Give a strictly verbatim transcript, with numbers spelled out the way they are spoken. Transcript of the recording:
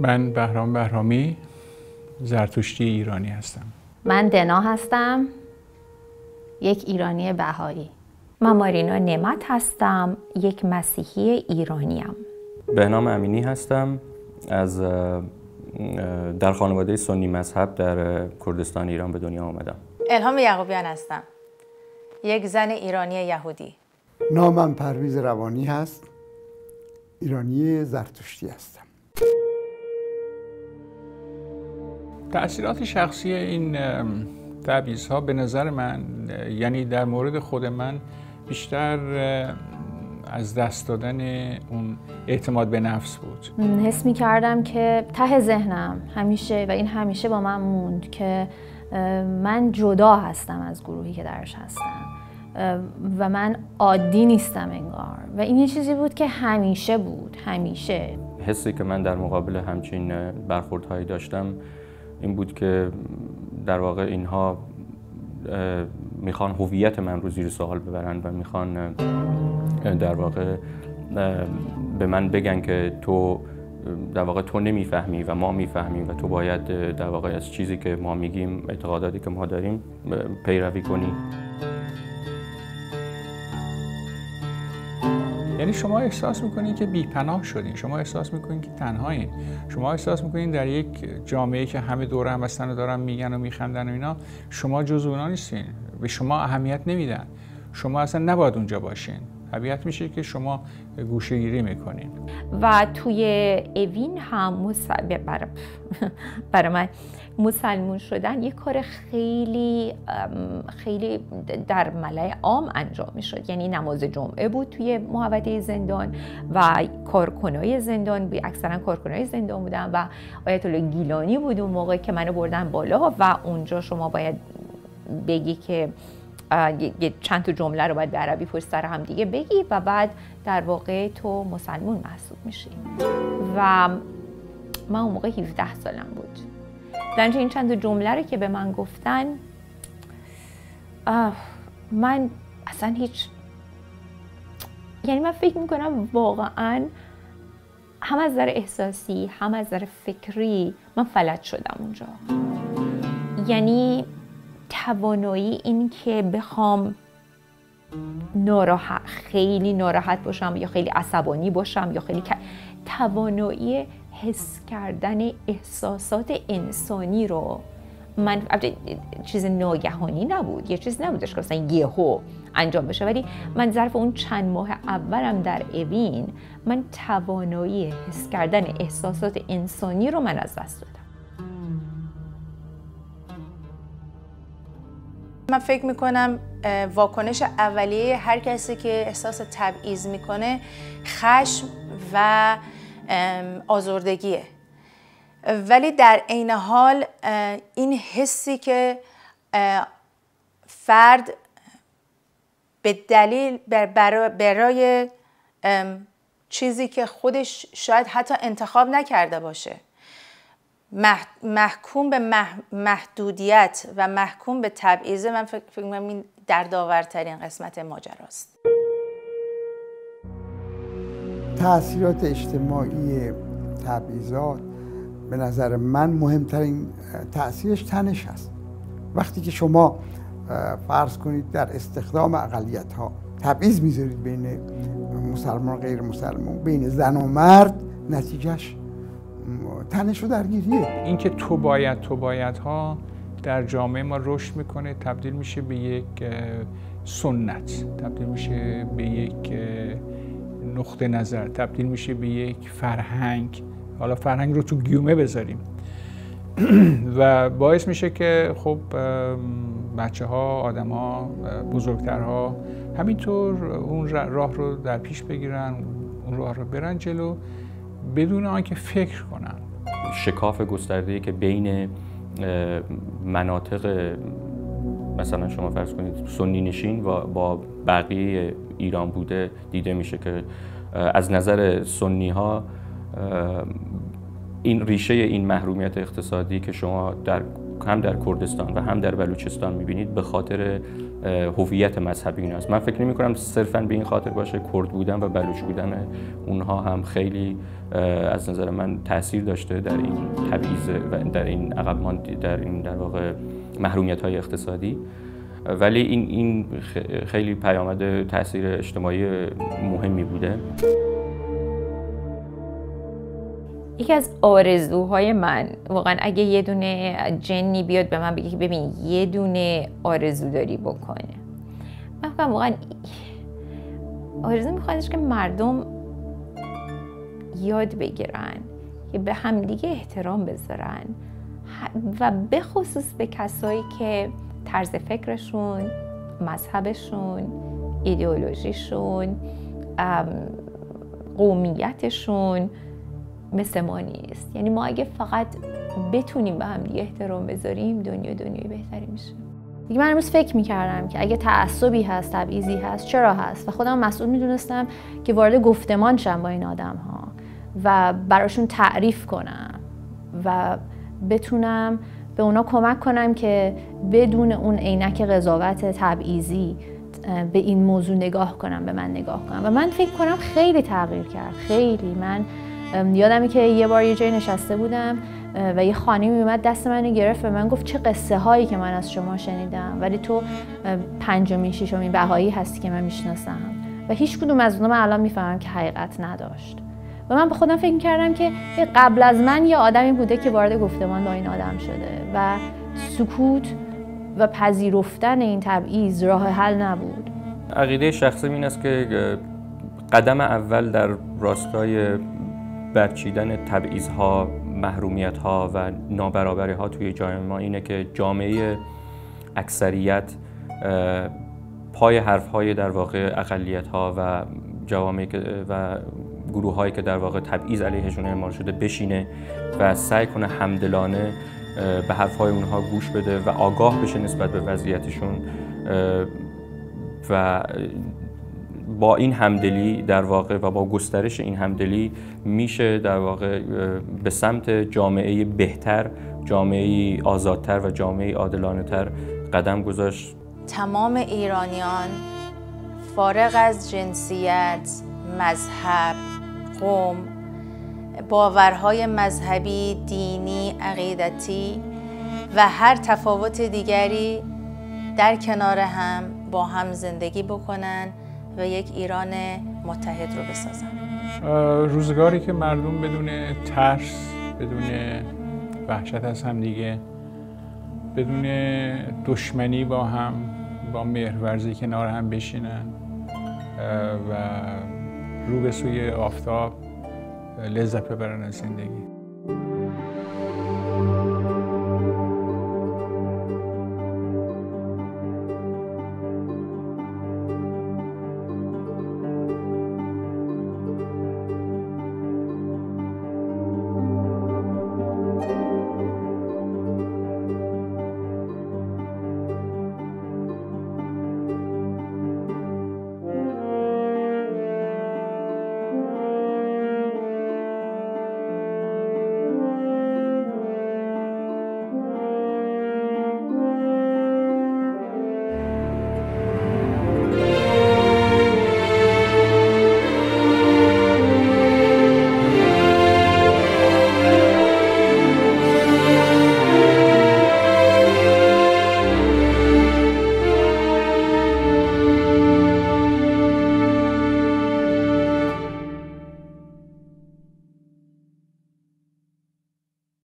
من بهرام بهرامی، زرتشتی ایرانی هستم. من دنا هستم، یک ایرانی بهایی. من مارینا نعمت هستم، یک مسیحی ایرانیم. بهنام امینی هستم، از در خانواده سنی مذهب در کردستان ایران به دنیا آمدم. الهام یعقوبیان هستم، یک زن ایرانی یهودی. نامم پرویز روانی هست، ایرانی زرتشتی هستم. تأثیرات شخصی این تعویض‌ها به نظر من، یعنی در مورد خود من، بیشتر از دست دادن اون اعتماد به نفس بود. حس می کردم که ته ذهنم همیشه، و این همیشه با من موند، که من جدا هستم از گروهی که درش هستم و من عادی نیستم انگار، و این یه چیزی بود که همیشه بود. همیشه حسی که من در مقابل همچین برخوردهایی داشتم این بود که در واقع اینها میخوان هویت من رو زیر سوال ببرن و میخوان در واقع به من بگن که تو در واقع تو نمیفهمی و ما میفهمیم و تو باید در واقع از چیزی که ما میگیم، اعتقاداتی که ما داریم، پیروی کنی. یعنی شما احساس میکنین که بی‌پناه شدین، شما احساس میکنین که تنهایین، شما احساس میکنین در یک جامعه که همه دور هم هستن و دارن میگن و میخندن و اینا، شما جزو اونا نیستین، به شما اهمیت نمیدن، شما اصلا نباید اونجا باشین. طبیعت میشه که شما گوشه‌گیری میکنین. و توی اوین هم برای برای من مسلمون شدن یک کار خیلی خیلی در ملأ عام انجام میشد. یعنی نماز جمعه بود توی محوطه زندان و کارکنای زندان بود، اکثرا کارکنای زندان بودن و آیت الله گیلانی بود اون موقع که منو بردن بالا و اونجا شما باید بگی که یه چند تا جمله رو باید به عربی پشت سر هم دیگه بگی و بعد در واقع تو مسلمون محسوب میشی. و من اون موقع هفده سالم بود. در این چند تا جمله رو که به من گفتن، من اصلا هیچ، یعنی من فکر میکنم واقعا هم از نظر احساسی هم از نظر فکری من فلج شدم اونجا. یعنی توانایی این که بخوام ناراحت، خیلی ناراحت باشم یا خیلی عصبانی باشم یا خیلی توانایی حس کردن احساسات انسانی رو من، چیز ناگهانی نبود، یه چیز نبودش که مثلا یهو انجام بشه، ولی من ظرف اون چند ماه اولم در اوین من توانایی حس کردن احساسات انسانی رو من از دست دادم. من فکر میکنم واکنش اولیه هر کسی که احساس تبعیض میکنه خشم و آزردگیه، ولی در عین حال این حسی که فرد به دلیل برای, برای چیزی که خودش شاید حتی انتخاب نکرده باشه محکوم به محدودیت و محکوم به تبعیض، من فکر می‌کنم این دردآورترین قسمت ماجراست. تأثیرات اجتماعی تبعیضات به نظر من مهمترین تأثیرش تنش هست. وقتی که شما فرض کنید در استخدام اقلیت‌ها تبعیض میذارید بین مسلمان و غیر مسلمان، بین زن و مرد، نتیجهش تنش و درگیریه. این که تو باید تو باید ها در جامعه ما رشد میکنه، تبدیل میشه به یک سنت، تبدیل میشه به یک نقطه نظر، تبدیل میشه به یک فرهنگ. حالا فرهنگ رو تو گیومه بذاریم و باعث میشه که خب بچه ها، آدم ها، بزرگترها همینطور اون راه رو در پیش بگیرن، اون راه رو برن جلو بدون آنکه فکر کنن. شکاف گسترده‌ای که بین مناطق مثلا شما فرض کنید سنی نشین و با بقیه ایران بوده دیده میشه که از نظر سنی ها این ریشه این محرومیت اقتصادی که شما در هم در کردستان و هم در بلوچستان میبینید به خاطر هویت مذهبی اینا است. من فکر نمی کنم صرفاً به این خاطر باشه کرد بودن و بلوچ بودن اونها هم خیلی از نظر من تاثیر داشته در این تبعیض و در این عقب ماندگی، در این در واقع محرومیت‌های اقتصادی، ولی این این خیلی پیامد تاثیر اجتماعی مهمی بوده. یکی از آرزوهای من واقعا اگه یه دونه جنی بیاد به من بگه که ببین یه دونه آرزو داری بکنه، من فکر واقعا آرزو میخوادش که مردم یاد بگیرن که به همدیگه احترام بذارن و به خصوص به کسایی که طرز فکرشون، مذهبشون، ایدئولوژیشون، قومیتشون مثل ما نیست. یعنی ما اگه فقط بتونیم به هم دیگه احترام بذاریم دنیا دنیای بهتری میشه. دیگه من امروز فکر میکردم که اگه تعصبی هست، تبعیضی هست، چرا هست؟ و خودم مسئول میدونستم که وارد گفتمان شم با این آدم ها و براشون تعریف کنم و بتونم به اونا کمک کنم که بدون اون عینک قضاوت تبعیضی به این موضوع نگاه کنم، به من نگاه کنم. و من فکر کنم خیلی تغییر کرد، خیلی. من یادمی که یه بار یه جای نشسته بودم و یه خانمی اومد دست منو گرفت و من گفت چه قصه هایی که من از شما شنیدم، ولی تو پنجمین ششمین بهایی هستی که من میشناسم. و هیچ کدوم از اونها من الان میفهمم که حقیقت نداشت. و من به خودم فکر کردم که قبل از من یه آدمی بوده که وارد گفتمان با این آدم شده و سکوت و پذیرفتن این تبعیض راه حل نبود. عقیده شخصی این است که قدم اول در راستای برچیدن تبعیض‌ها، محرومیت‌ها و نابرابری‌ها توی جامعه ما اینه که جامعه اکثریت پای حرف‌های در واقع اقلیت‌ها و جوامع و گروه‌هایی که در واقع تبعیض علیهشون اعمال شده بشینه و سعی کنه همدلانه به حرف‌های اونها گوش بده و آگاه بشه نسبت به وضعیتشون و با این همدلی در واقع و با گسترش این همدلی میشه در واقع به سمت جامعه بهتر، جامعه آزادتر و جامعه عادلانه‌تر قدم گذاشت. تمام ایرانیان فارغ از جنسیت، مذهب، قوم، باورهای مذهبی، دینی، عقیدتی و هر تفاوت دیگری در کنار هم با هم زندگی بکنن و یک ایران متحد رو بسازن. روزگاری که مردم بدون ترس، بدون وحشت از هم دیگه، بدون دشمنی با هم، با مهرورزی کنار هم بشینن و رو به سوی آفتاب لذت ببرن از زندگی.